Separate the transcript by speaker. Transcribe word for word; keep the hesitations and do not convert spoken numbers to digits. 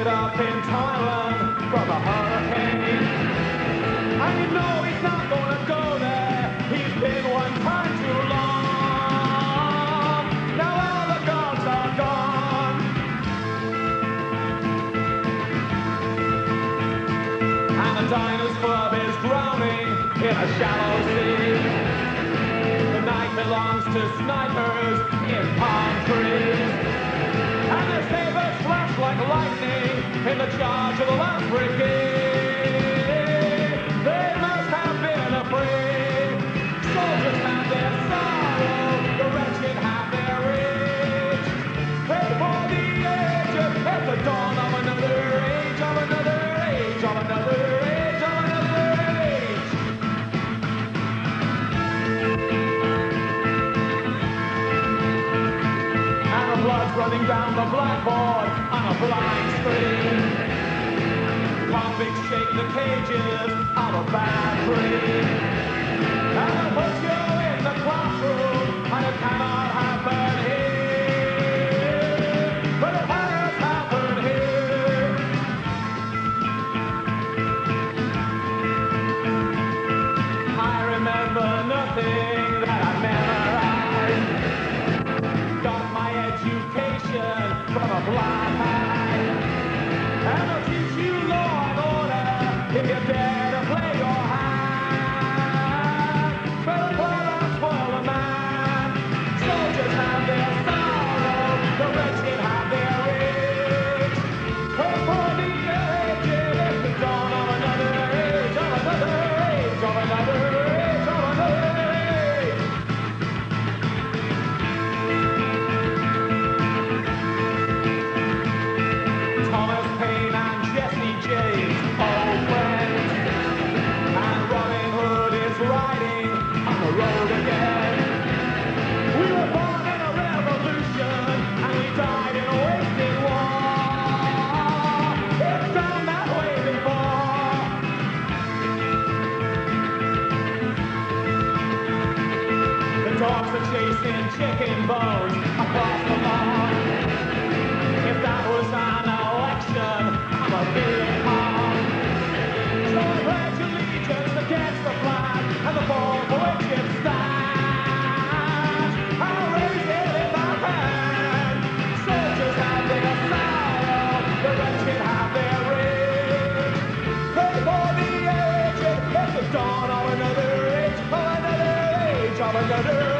Speaker 1: ended up in Thailand from a hurricane. And you know he's not gonna go there. He's been one time too long. Now all the gods are gone. And the Diners Club is drowning in a shallow sea. The night belongs to snipers in palm trees. And their sabers flash like lightning in the charge of the last brigade. They must have been afraid. Soldiers have their sorrow, the wretched have their rage. Pray for the aged at the dawn of another age, of another age, of another age, of another age. And the blood's running down the blackboard on a blind screen. Convicts shake the cages of a bad dream. And they'll put you in the classroom, and it cannot happen here. But it has happened here. I remember nothing that I memorized. Got my education from a blind eye. And I'll teach you law and order if you dare to play your hand. For the poor and spoil the man. Soldiers have their sorrow, the wretched have their rage. Pray for the aged, it's the dawn of another age, of another age, of another age, of another age. Thomas Paine and Jesse James, old friends. And Robin Hood is riding on the road again. We were born in a revolution, and we died in a wasting war. It's done that way before. The dogs are chasing chicken bones across the lawn. If that was an election, I'm a big con. So I pledge allegiance against the flag and the ball for which it stands. I'll raise it in my hand. Soldiers have their sorrow, the wretched have their rage. Pray for the aged, it's the dawn of another age, of another age, of another age.